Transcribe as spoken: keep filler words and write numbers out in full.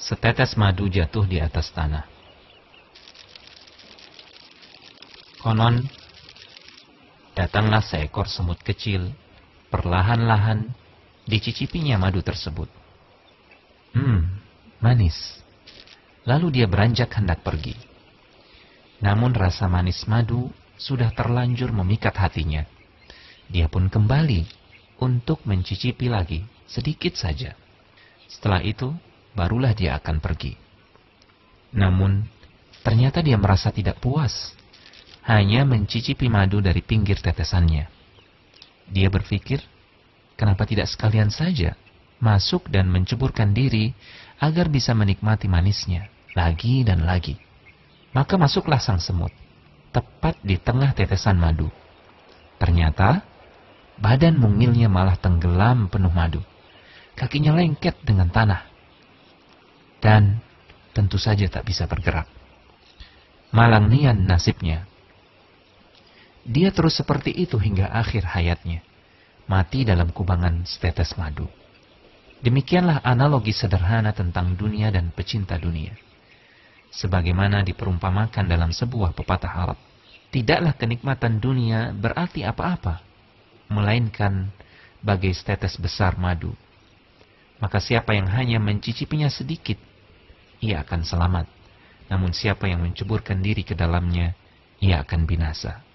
Setetes madu jatuh di atas tanah. Konon, datanglah seekor semut kecil, perlahan-lahan dicicipinya madu tersebut. Hmm, manis. Lalu dia beranjak hendak pergi. Namun rasa manis madu sudah terlanjur memikat hatinya. Dia pun kembali untuk mencicipi lagi, sedikit saja. Setelah itu, barulah dia akan pergi. Namun, ternyata dia merasa tidak puas, hanya mencicipi madu dari pinggir tetesannya. Dia berpikir, kenapa tidak sekalian saja masuk dan menceburkan diri agar bisa menikmati manisnya lagi dan lagi. Maka masuklah sang semut, tepat di tengah tetesan madu. Ternyata, badan mungilnya malah tenggelam penuh madu. Kakinya lengket dengan tanah. Dan tentu saja tak bisa bergerak. Malang nian nasibnya. Dia terus seperti itu hingga akhir hayatnya, mati dalam kubangan setetes madu. Demikianlah analogi sederhana tentang dunia dan pecinta dunia. Sebagaimana diperumpamakan dalam sebuah pepatah Arab, tidaklah kenikmatan dunia berarti apa-apa, melainkan bagai setetes besar madu. Maka siapa yang hanya mencicipinya sedikit, ia akan selamat. Namun siapa yang menceburkan diri ke dalamnya, ia akan binasa.